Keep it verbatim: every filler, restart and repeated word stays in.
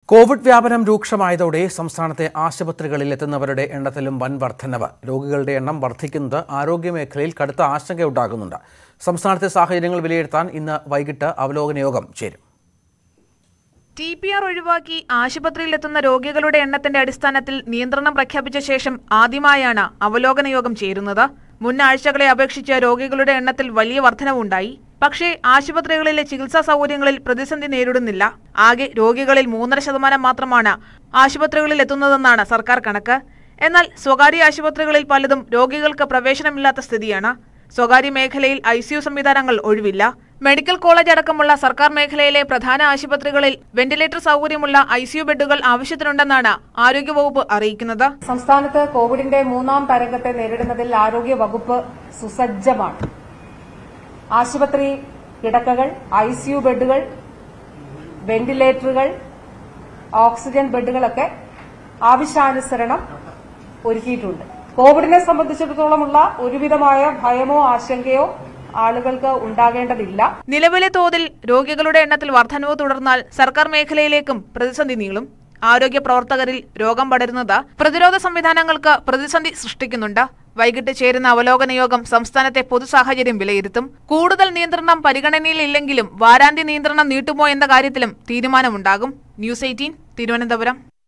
Covid വ്യാപനം രൂക്ഷമായതോടെ സംസ്ഥാനത്തെ ആശുപത്രികളിൽ എത്തുന്നവരുടെ എണ്ണത്തിലും വൻ വർധനവ്. രോഗികളുടെ എണ്ണം വർദ്ധിക്കുന്നത് ആരോഗ്യമേഖലയിൽ കടുത്ത ആശങ്കയുണ്ടാകുന്നുണ്ട്. സംസ്ഥാനത്തെ സാഹചര്യങ്ങൾ വിലയിരുത്താൻ ഇന്ന് വൈകിട്ട് അവലോകന യോഗം ചേരും. ടി പി ആർ ഒഴിവാക്കി ആശുപത്രിയിലെത്തുന്ന രോഗികളുടെ എണ്ണത്തിന്റെ അടിസ്ഥാനത്തിൽ നിയന്ത്രണം പ്രഖ്യാപിച്ച ശേഷം ആദ്യമായാണ് അവലോകന യോഗം ചേരുന്നത്. മുൻ ആഴ്ചകളെ അപേക്ഷിച്ച് രോഗികളുടെ എണ്ണത്തിൽ വലിയ വർധനവുണ്ടായി. പക്ഷേ ആശുപത്രികളിലെ ചികിത്സാ സൗകര്യങ്ങളിൽ പ്രതിസന്ധി നേരിടുന്നില്ല. ആകെ രോഗികളിൽ മൂന്നര ശതമാനം മാത്രമാണ് ആശുപത്രികളിൽ എത്തുന്നതെന്നാണ് സർക്കാർ കണക്ക്. എന്നാൽ സ്വകാര്യ ആശുപത്രികളിൽ പലതും രോഗികൾക്ക് പ്രവേശനമില്ലാത്ത സ്ഥിതിയാണ്. സ്വകാര്യ മേഖലയിൽ ഐ സി യു സംവിധാനങ്ങൾ ഒഴിവില്ല. മെഡിക്കൽ കോളേജ് അടക്കമുള്ള സർക്കാർ മേഖലയിലെ പ്രധാന ആശുപത്രികളിൽ വെന്റിലേറ്റർ സൗകര്യമുള്ള ഐ സി യു ബെഡുകൾ ആവശ്യത്തിനുണ്ടെന്നാണ് ആരോഗ്യവകുപ്പ് അറിയിക്കുന്നത്. സംസ്ഥാനത്ത് കോവിഡിന്റെ മൂന്നാം തരംഗത്തെ നേരിടുന്നതിൽ ആരോഗ്യ വകുപ്പ് സുസജ്ജമാണ്. ആശുപത്രി കിടക്കകൾ, ഐ സി യു ബെഡുകൾ, വെന്റിലേറ്ററുകൾ, ഓക്സിജൻ ബെഡുകളൊക്കെ ആവശ്യാനുസരണം ഒരുക്കിയിട്ടുണ്ട്. കോവിഡിനെ സംബന്ധിച്ചിടത്തോളമുള്ള ഒരുവിധമായ ഭയമോ ആശങ്കയോ ആളുകൾക്ക് ഉണ്ടാകേണ്ടതില്ല. നിലവിലെ തോതിൽ രോഗികളുടെ എണ്ണത്തിൽ വർധനവ് തുടർന്നാൽ സർക്കാർ മേഖലയിലേക്കും പ്രതിസന്ധി നീളും. ആരോഗ്യ പ്രവർത്തകരിൽ രോഗം പടരുന്നത് പ്രതിരോധ സംവിധാനങ്ങൾക്ക് പ്രതിസന്ധി സൃഷ്ടിക്കുന്നുണ്ട്. വൈകിട്ട് ചേരുന്ന അവലോകന യോഗം സംസ്ഥാനത്തെ പൊതുസാഹചര്യം വിലയിരുത്തും. കൂടുതൽ നിയന്ത്രണം പരിഗണനയിലില്ലെങ്കിലും വാരാന്ത്യ നിയന്ത്രണം നീട്ടുമോ എന്ന കാര്യത്തിലും തീരുമാനമുണ്ടാകും. News eighteen Thiruvananthapuram.